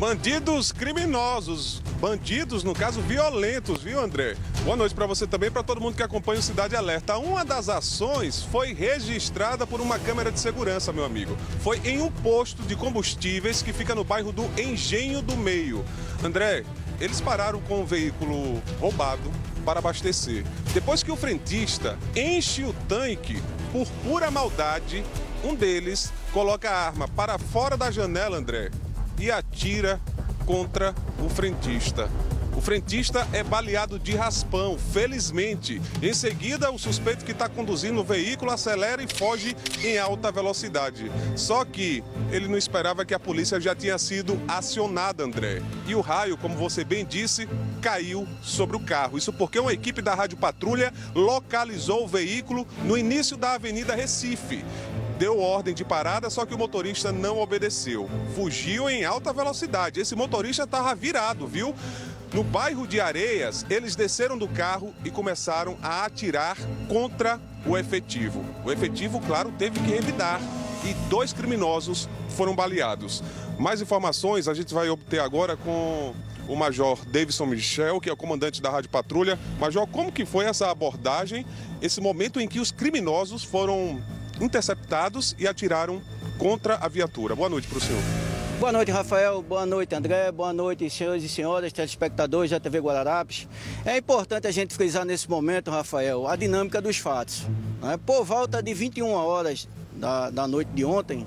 Bandidos criminosos, bandidos, no caso, violentos, viu, André? Boa noite para você também, para todo mundo que acompanha o Cidade Alerta. Uma das ações foi registrada por uma câmera de segurança, meu amigo. Foi em um posto de combustíveis que fica no bairro do Engenho do Meio. André, eles pararam com um veículo roubado para abastecer. Depois que o frentista enche o tanque, por pura maldade, um deles coloca a arma para fora da janela, André, e atira contra o frentista. O frentista é baleado de raspão, felizmente. Em seguida, o suspeito que está conduzindo o veículo acelera e foge em alta velocidade. Só que ele não esperava que a polícia já tinha sido acionada, André. E o raio, como você bem disse, caiu sobre o carro. Isso porque uma equipe da Rádio Patrulha localizou o veículo no início da Avenida Recife. Deu ordem de parada, só que o motorista não obedeceu. Fugiu em alta velocidade. Esse motorista estava virado, viu? No bairro de Areias, eles desceram do carro e começaram a atirar contra o efetivo. O efetivo, claro, teve que revidar e 2 criminosos foram baleados. Mais informações a gente vai obter agora com o Major Davidson Michel, que é o comandante da Rádio Patrulha. Major, como que foi essa abordagem, esse momento em que os criminosos foram interceptados e atiraram contra a viatura? Boa noite para o senhor. Boa noite, Rafael. Boa noite, André. Boa noite, senhores e senhoras, telespectadores da TV Guararapes. É importante a gente frisar nesse momento, Rafael, a dinâmica dos fatos. Por volta de 21 horas da noite de ontem,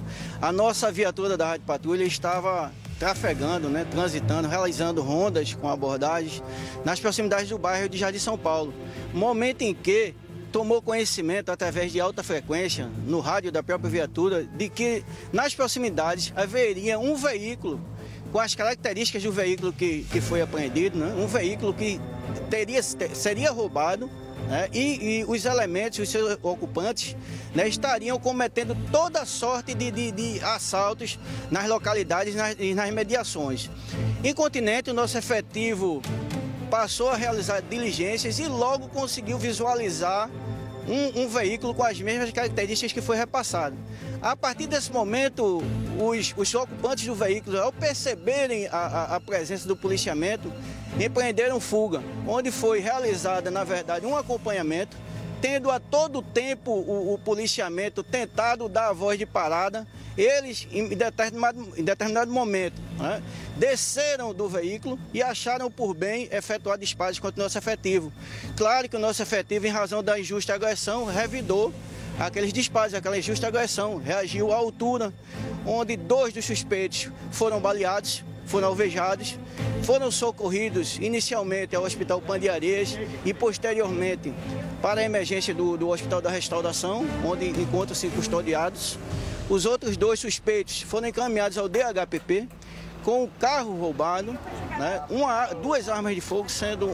a nossa viatura da Rádio Patrulha estava trafegando, transitando, realizando rondas com abordagens nas proximidades do bairro de Jardim São Paulo. Momento em que tomou conhecimento, através de alta frequência, no rádio da própria viatura, de que nas proximidades haveria um veículo com as características do veículo que foi apreendido, um veículo que seria roubado, e os elementos, os seus ocupantes, estariam cometendo toda sorte de assaltos nas localidades e nas mediações. Incontinente, o nosso efetivo passou a realizar diligências e logo conseguiu visualizar um veículo com as mesmas características que foi repassado. A partir desse momento, os ocupantes do veículo, ao perceberem a presença do policiamento, empreenderam fuga, onde foi realizada, na verdade, um acompanhamento, tendo a todo tempo o policiamento tentado dar a voz de parada. Eles, em determinado momento, desceram do veículo e acharam por bem efetuar disparos contra o nosso efetivo. Claro que o nosso efetivo, em razão da injusta agressão, revidou aqueles disparos, aquela injusta agressão, reagiu à altura, onde 2 dos suspeitos foram baleados, foram alvejados, foram socorridos inicialmente ao Hospital Pan de Areias e posteriormente para a emergência do Hospital da Restauração, onde encontram-se custodiados. Os outros 2 suspeitos foram encaminhados ao DHPP com o carro roubado, 2 armas de fogo, sendo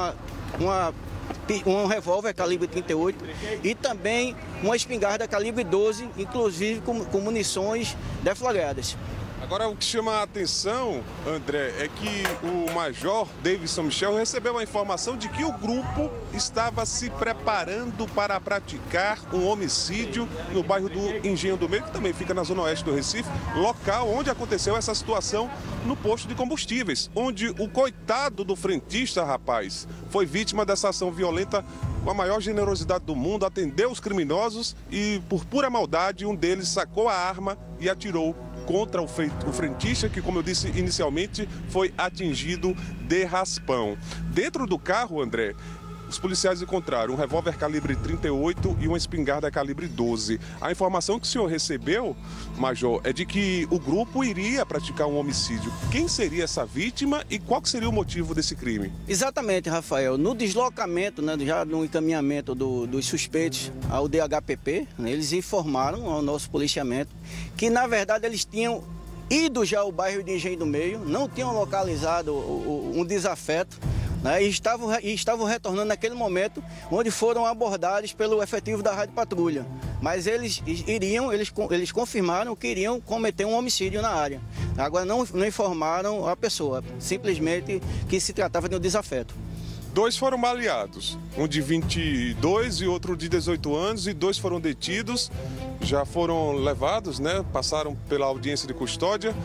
um revólver calibre 38 e também uma espingarda calibre 12, inclusive com munições deflagradas. Agora, o que chama a atenção, André, é que o Major Davidson Michel recebeu a informação de que o grupo estava se preparando para praticar um homicídio no bairro do Engenho do Meio, que também fica na zona oeste do Recife, local onde aconteceu essa situação no posto de combustíveis, onde o coitado do frentista, rapaz, foi vítima dessa ação violenta com a maior generosidade do mundo, atendeu os criminosos e, por pura maldade, um deles sacou a arma e atirou contra o frentista, que, como eu disse inicialmente, foi atingido de raspão. Dentro do carro, André, os policiais encontraram um revólver calibre 38 e uma espingarda calibre 12. A informação que o senhor recebeu, Major, é de que o grupo iria praticar um homicídio. Quem seria essa vítima e qual seria o motivo desse crime? Exatamente, Rafael. No deslocamento, já no encaminhamento dos suspeitos ao DHPP, eles informaram ao nosso policiamento que, na verdade, eles tinham ido já ao bairro de Engenho do Meio, não tinham localizado um desafeto, e estavam retornando naquele momento, onde foram abordados pelo efetivo da Rádio Patrulha. Mas eles confirmaram que iriam cometer um homicídio na área. Agora não informaram a pessoa, simplesmente que se tratava de um desafeto. 2 foram baleados, um de 22 e outro de 18 anos, e 2 foram detidos, já foram levados, passaram pela audiência de custódia.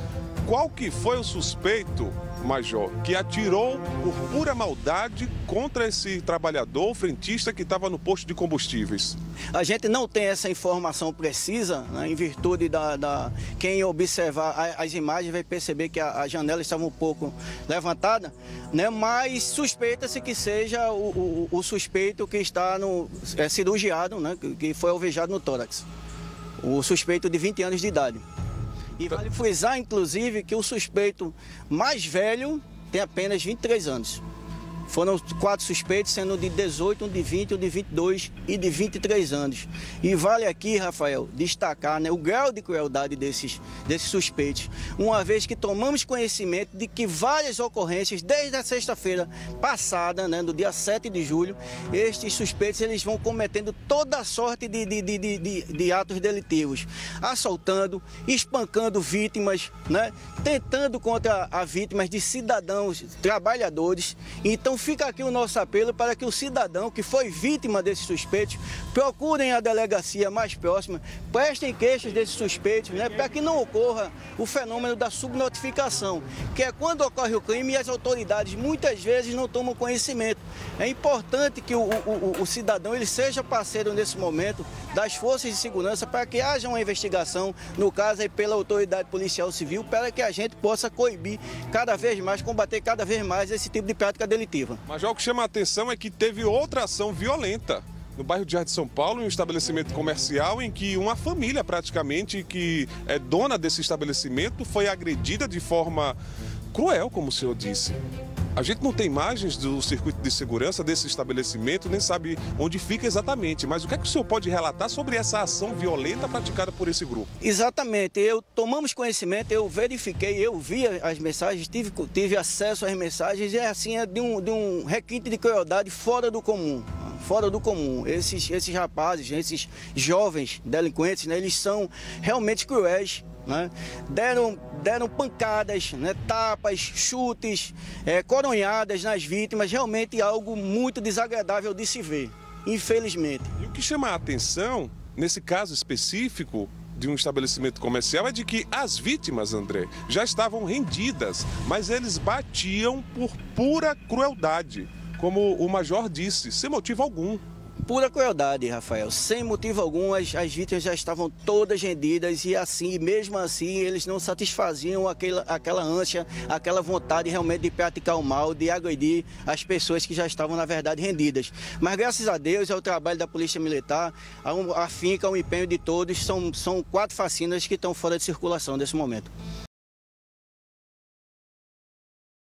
qual que foi o suspeito, Major, que atirou por pura maldade contra esse trabalhador, frentista que estava no posto de combustíveis? A gente não tem essa informação precisa, né, em virtude quem observar as imagens vai perceber que a janela estava um pouco levantada, né, mas suspeita-se que seja o suspeito que está cirurgiado, né, que foi alvejado no tórax. O suspeito de 20 anos de idade. E vale frisar, inclusive, que o suspeito mais velho tem apenas 23 anos. Foram 4 suspeitos, sendo de 18, um de 20, um de 22 e de 23 anos. E vale aqui, Rafael, destacar, né, o grau de crueldade desses suspeitos, uma vez que tomamos conhecimento de que várias ocorrências, desde a sexta-feira passada, né, no dia 7 de julho, estes suspeitos eles vão cometendo toda a sorte de atos delitivos, assaltando, espancando vítimas, né, tentando contra as vítimas de cidadãos trabalhadores. Então, fica aqui o nosso apelo para que o cidadão que foi vítima desses suspeitos procurem a delegacia mais próxima, prestem queixas desses suspeitos, né, para que não ocorra o fenômeno da subnotificação, que é quando ocorre o crime e as autoridades muitas vezes não tomam conhecimento. É importante que o cidadão ele seja parceiro nesse momento das forças de segurança para que haja uma investigação, no caso aí pela autoridade policial civil, para que a gente possa coibir cada vez mais, combater cada vez mais esse tipo de prática delitiva. Mas já o que chama a atenção é que teve outra ação violenta no bairro de Jardim de São Paulo, em um estabelecimento comercial em que uma família praticamente que é dona desse estabelecimento foi agredida de forma cruel, como o senhor disse. A gente não tem imagens do circuito de segurança desse estabelecimento, nem sabe onde fica exatamente. Mas o que é que o senhor pode relatar sobre essa ação violenta praticada por esse grupo? Exatamente. Tomamos conhecimento, eu verifiquei, eu vi as mensagens, tive acesso às mensagens e assim é de um requinte de crueldade fora do comum. Fora do comum. Esses rapazes, esses jovens delinquentes, né, eles são realmente cruéis. Né? Deram pancadas, né? Tapas, chutes, coronhadas nas vítimas, realmente algo muito desagradável de se ver, infelizmente. E o que chama a atenção, nesse caso específico de um estabelecimento comercial, é de que as vítimas, André, já estavam rendidas, mas eles batiam por pura crueldade, como o Major disse, sem motivo algum. Pura crueldade, Rafael. Sem motivo algum, as vítimas já estavam todas rendidas e assim, mesmo assim, eles não satisfaziam aquela ânsia, aquela vontade realmente de praticar o mal, de agredir as pessoas que já estavam, na verdade, rendidas. Mas, graças a Deus, é o trabalho da Polícia Militar, a finca, o empenho de todos, são 4 facinas que estão fora de circulação nesse momento.